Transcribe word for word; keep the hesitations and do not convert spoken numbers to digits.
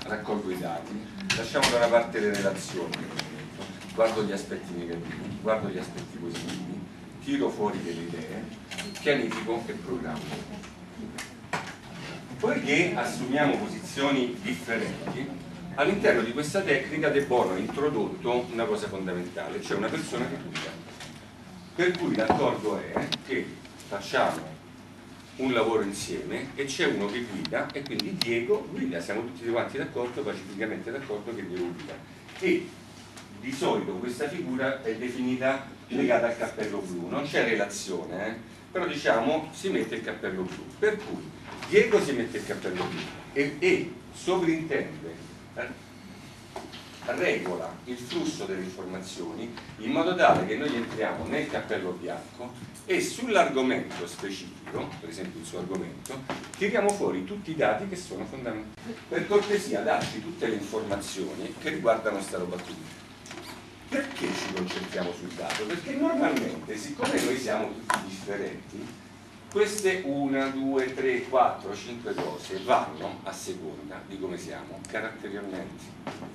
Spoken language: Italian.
raccolgo i dati, lasciamo da una parte le relazioni, guardo gli aspetti negativi, guardo gli aspetti positivi, tiro fuori delle idee, pianifico e programmo. Poiché assumiamo posizioni differenti, all'interno di questa tecnica De Bono ha introdotto una cosa fondamentale, cioè una persona che guida. Per cui l'accordo è che facciamo un lavoro insieme e c'è uno che guida e quindi Diego guida, siamo tutti quanti d'accordo, pacificamente d'accordo che Diego guida. E di solito questa figura è definita legata al cappello blu, non c'è relazione, eh? Però diciamo si mette il cappello blu, per cui Diego si mette il cappello blu e, e sovrintende, eh, regola il flusso delle informazioni in modo tale che noi entriamo nel cappello bianco e sull'argomento specifico, per esempio il suo argomento, tiriamo fuori tutti i dati che sono fondamentali. Per cortesia dacci tutte le informazioni che riguardano questa roba qui. Perché ci concentriamo sul dato? Perché normalmente, siccome noi siamo tutti differenti, queste una, due, tre, quattro, cinque cose vanno a seconda di come siamo caratterialmente.